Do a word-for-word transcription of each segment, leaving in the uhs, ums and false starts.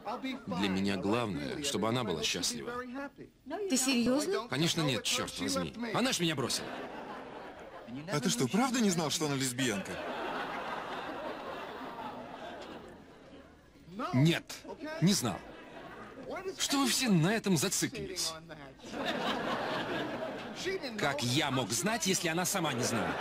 Для меня главное, чтобы она была счастлива. Ты серьезно? Конечно нет, черт возьми. Она ж меня бросила. А ты что, правда не знал, что она лесбиянка? Нет, не знал. Что вы все на этом зациклились? Как я мог знать, если она сама не знала?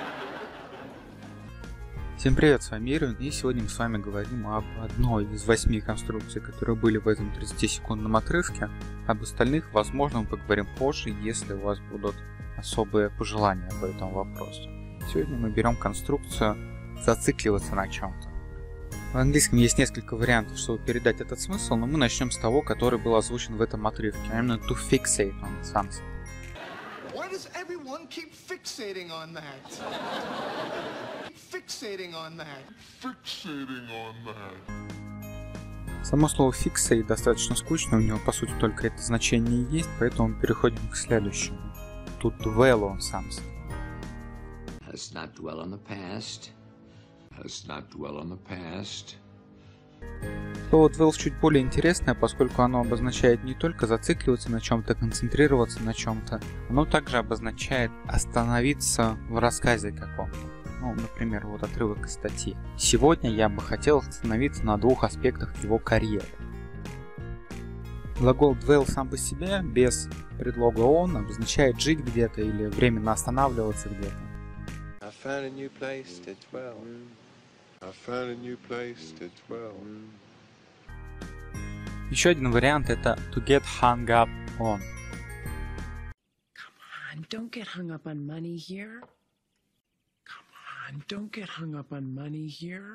Всем привет, с вами Ирвин, и сегодня мы с вами говорим об одной из восьми конструкций, которые были в этом тридцатисекундном отрывке. Об остальных, возможно, мы поговорим позже, если у вас будут особые пожелания по этому вопросу. Сегодня мы берем конструкцию «зацикливаться на чем-то». В английском есть несколько вариантов, чтобы передать этот смысл, но мы начнем с того, который был озвучен в этом отрывке, а именно to fixate on something. Why does everyone keep fixating on that? Fixating on that. Fixating on that. Само слово fixate достаточно скучно, у него по сути только это значение и есть, поэтому мы переходим к следующему. To dwell on something. Let's not dwell on the past. Let's not dwell on the past. Слово dwell чуть более интересное, поскольку оно обозначает не только зацикливаться на чем-то, концентрироваться на чем-то, оно также обозначает остановиться в рассказе каком-то. Ну, например, вот отрывок из статьи. Сегодня я бы хотел остановиться на двух аспектах его карьеры. Глагол dwell сам по себе, без предлога on, обозначает жить где-то или временно останавливаться где-то. I found a new place to dwell. I found a new place to dwell. Еще один вариант это to get hung up on. Come on, don't get hung up on money here. Come on, don't get hung up on money here.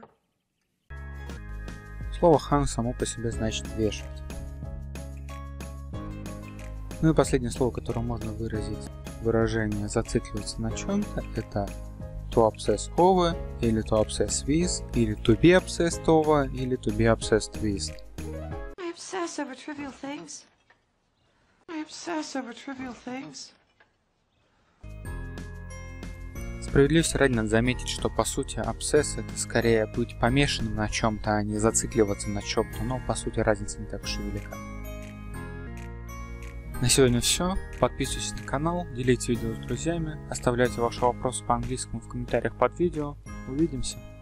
Слово hang само по себе значит вешать. Ну и последнее слово, которое можно выразить выражение зацикливаться на чем-то, это to obsess over, или to obsess with, или to be obsessed over, или to be obsessed with. I obsess over trivial things. I obsess over trivial things. Справедливости ради надо заметить, что по сути obsess это скорее быть помешанным на чем-то, а не зацикливаться на чем-то, но по сути разница не так уж и велика. На сегодня все. Подписывайтесь на канал, делитесь видео с друзьями, оставляйте ваши вопросы по английскому в комментариях под видео. Увидимся!